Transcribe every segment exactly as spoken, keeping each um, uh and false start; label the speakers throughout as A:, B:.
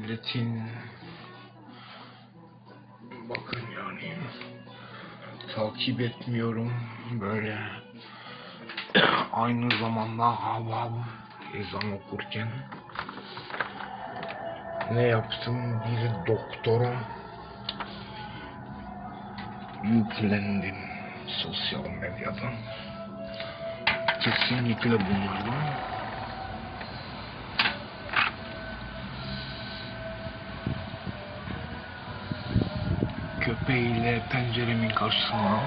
A: milletin, bakın yani takip etmiyorum böyle aynı zamanda hav hav ezan okurken ne yaptım, bir doktora yüklendim sosyal medyadan, kesinlikle bunlardan. Köpeğiyle penceremin karşısına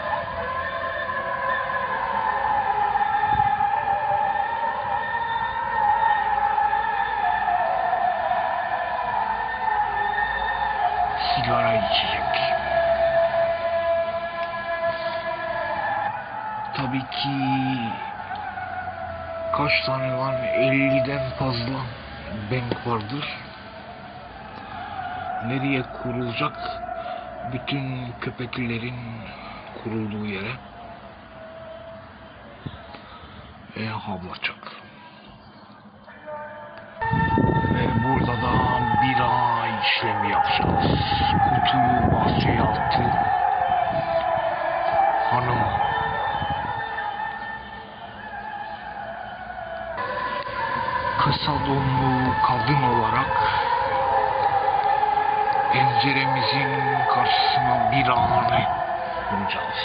A: sigara içecek. Tabii ki kaç tane var? elliden fazla bank vardır. Nereye kurulacak? Bütün köpeklerin kurulduğu yere ve havlayacak. Ve burada da bira işlemi yapacağız. Kutuyu bahçeye attı hanım. Kısa donlu kadın olarak penceremizin karşısına bir hane kuracağız.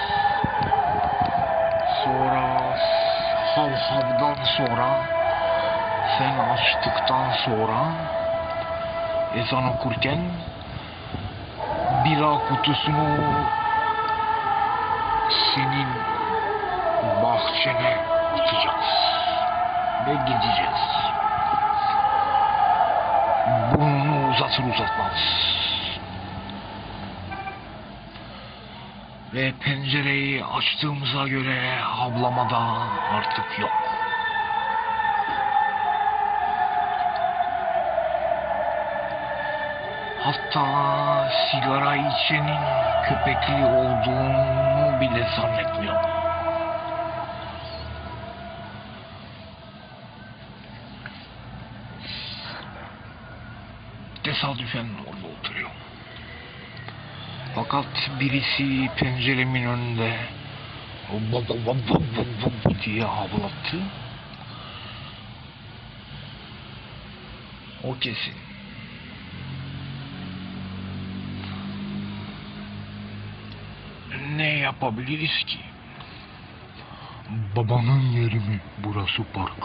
A: Sonra hav havdan sonra, sen açtıktan sonra ezan okurken bira kutusunu senin bahçene atacağız ve gideceğiz. Burnunu uzatır uzatmaz. Ve pencereyi açtığımıza göre havlamada artık yok. Hatta sigara içenin köpekli olduğunu bile zannetmiyorum. Tesadüfen orada oturuyor. Fakat birisi penceremin önünde bab bab bab bab bab diye havlattı. O kesin. Ne yapabiliriz ki? Babanın yeri mi burası park?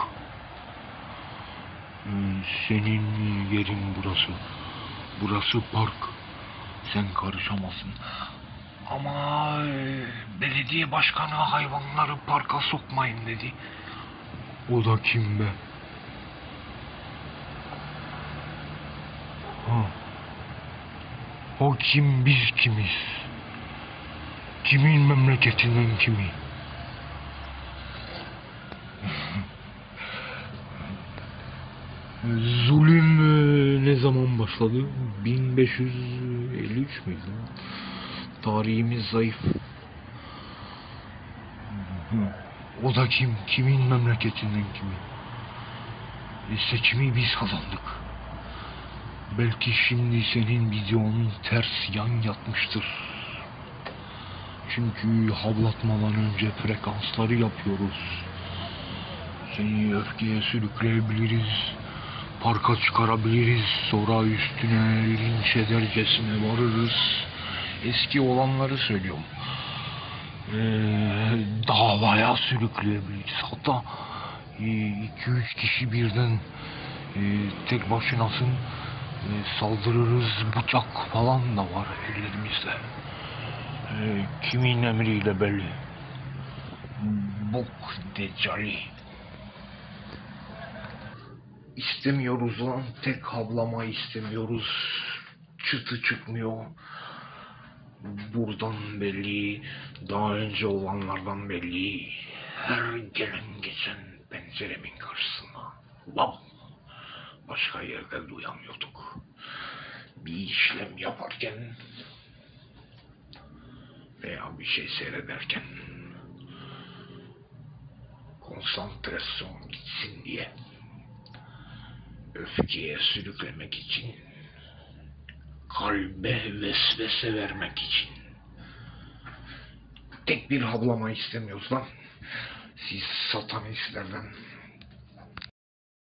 A: Senin yerin burası. Burası park. Sen karışamazsın. Ama belediye başkanı hayvanları parka sokmayın dedi. O da kim be? Ha. O kim, biz kimiz? Kimin memleketinden kimi? Zulüm ne zaman başladı? bin beş yüz elli üç müydü? Tarihimiz zayıf. O da kim? Kimin memleketinden kimi? E, seçimi biz kazandık. Belki şimdi senin videonun ters yan yatmıştır. Çünkü havlatmadan önce frekansları yapıyoruz. Seni öfkeye sürükleyebiliriz. Parka çıkarabiliriz. Sonra üstüne linç edercesine varırız. Eski olanları söylüyorum. Ee, davaya sürükleyebiliriz. Hatta iki üç kişi birden e, tek başınasın e, saldırırız. Bıçak falan da var ellerimizde. E, kimin emriyle belli. Bok decali. İstemiyoruz lan, tek havlama istemiyoruz. Çıtı çıkmıyor. Buradan belli, daha önce olanlardan belli. Her gelen geçen penceremin karşısına. Wow. Başka yerde duyamıyorduk. Bir işlem yaparken veya bir şey seyrederken konsantrasyon gitsin diye öfkeye sürüklemek için, kalbe vesvese vermek için. Tek bir havlama istemiyoruz lan. Siz satanistlerden.